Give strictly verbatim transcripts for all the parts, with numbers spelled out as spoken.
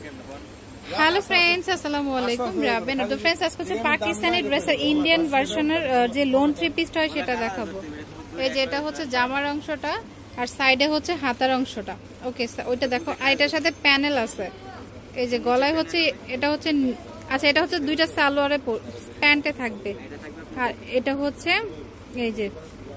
Hello friends, আসসালামু আলাইকুম। রাবেন তো ফ্রেন্ডস, আজকে হচ্ছে পাকিস্তানি ড্রেসের ইন্ডিয়ান ভার্সনের যে লোন থ্রি পিসটা হয় সেটা দেখাবো। এই যে এটা হচ্ছে জামার অংশটা আর সাইডে হচ্ছে হাতার অংশটা। ওকে, ওইটা দেখো। আর এটার সাথে প্যানেল আছে। এই যে গলায় হচ্ছে এটা হচ্ছে, আচ্ছা এটা হচ্ছে দুইটা সালোয়ারে প্যান্টে থাকবে। আর এটা হচ্ছে এই যে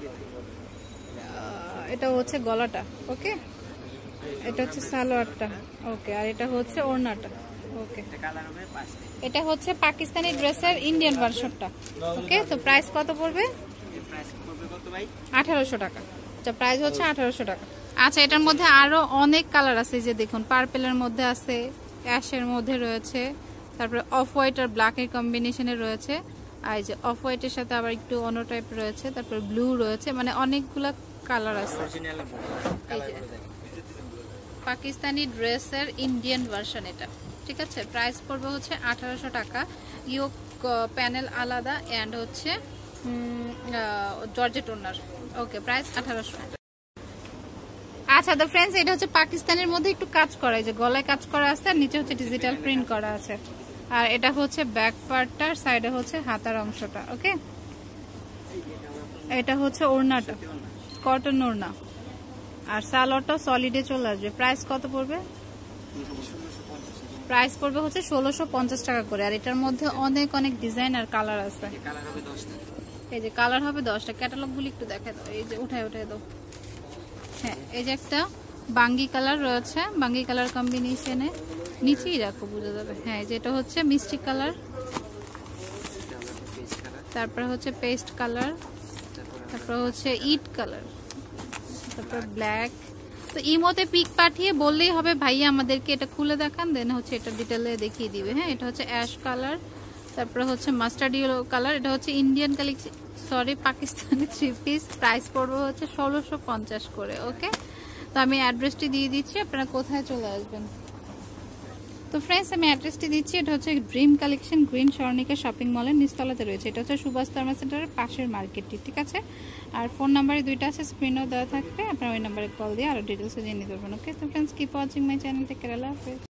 এটা হচ্ছে গলাটা। ওকে, এটা হচ্ছে সালোয়ারটা। ওকে, আর এটা হচ্ছে ওড়নাটা। ওকে, এটা হচ্ছে পাকিস্তানি ড্রেসের ইন্ডিয়ান ভার্সনটা। ওকে, তো প্রাইস কত পড়বে? আঠারোশো টাকা। আচ্ছা, প্রাইস হচ্ছে আঠারোশো টাকা। আচ্ছা, এটার মধ্যে আরো অনেক কালার আছে। যে দেখুন, পার্পেলের মধ্যে আছে, অ্যাশের মধ্যে রয়েছে, তারপরে অফ হোয়াইট আর ব্ল্যাকের কম্বিনেশনে রয়েছে। আর এই যে অফ হোয়াইটের সাথে আবার একটু অন্য টাইপ রয়েছে, তারপরে ব্লু রয়েছে, মানে অনেকগুলা কালার আছে। পাকিস্তানি ড্রেসের ইন্ডিয়ান ভার্সন এটা। ঠিক আছে, প্রাইস পড়বে হচ্ছে আঠারোশো টাকা। ইয়োক প্যানেল আলাদা অ্যান্ড হচ্ছে জর্জেট ওনার। ওকে, প্রাইস আঠারোশো। আচ্ছা তো ফ্রেন্ডস, এটা হচ্ছে পাকিস্তানের মধ্যে একটু কাজ করা, যে গলায় কাজ করা আছে আর নিচে হচ্ছে ডিজিটাল প্রিন্ট করা আছে। আর এটা হচ্ছে ব্যাক পার্টটার, সাইডে হচ্ছে হাতার অংশটা। ওকে, এটা হচ্ছে ওড়নাটা, কটন ওড়না। আর সালোয়ারটাও সলিডে চলে আসবে। প্রাইস কত পড়বে? প্রাইস পড়বে হচ্ছে ষোলোশো পঞ্চাশ টাকা করে। আর এটার মধ্যে অনেক অনেক ডিজাইন আর কালার আছে। এই যে কালার হবে দশটা। ক্যাটালগ গুলি একটু দেখে দাও। এই যে উঠায় উঠায় দাও। হ্যাঁ, এই যে একটা বাঙ্গি কালার রয়েছে, বাঙ্গি কালার কম্বিনেশনে নিচেই রাখো, বোঝা যাবে। হ্যাঁ, যেটা হচ্ছে মিষ্টি কালার, তারপর হচ্ছে পেস্ট কালার, তারপর হচ্ছে ইট কালার, তারপর ব্ল্যাক। তো ইমোতে পিক পাঠিয়ে বললেই হবে ভাইয়া আমাদেরকে এটা খুলে দেখান, দেন হচ্ছে এটা ডিটেলে দেখিয়ে দিবে। হ্যাঁ, এটা হচ্ছে অ্যাশ কালার, তারপরে হচ্ছে মাস্টার্ড ইয়েলো কালার। এটা হচ্ছে Indian collection, sorry Pakistani three piece. Price পড়বে হচ্ছে ষোলোশো পঞ্চাশ করে। ওকে, তো আমি অ্যাড্রেসটি দিয়ে দিচ্ছি, আপনারা কোথায় চলে আসবেন। তো ফ্রেন্ডস, আমি অ্যাড্রেসটি দিচ্ছি। এটা হচ্ছে dream collection, green Swarnika shopping মলের নিচতলাতে রয়েছে। এটা হচ্ছে সুভাষ থার্মা সেন্টারের পাশের মার্কেটটি। ঠিক আছে, আর ফোন নাম্বারে দুইটা আছে, স্ক্রিনেও দেওয়া থাকবে। আপনারা ওই নাম্বারে কল দিয়ে আরো ডিটেলসে জেনে নিতে পারবেন। ওকে, তো friends, keep watching my channel. Take care, Allah হাফেজ।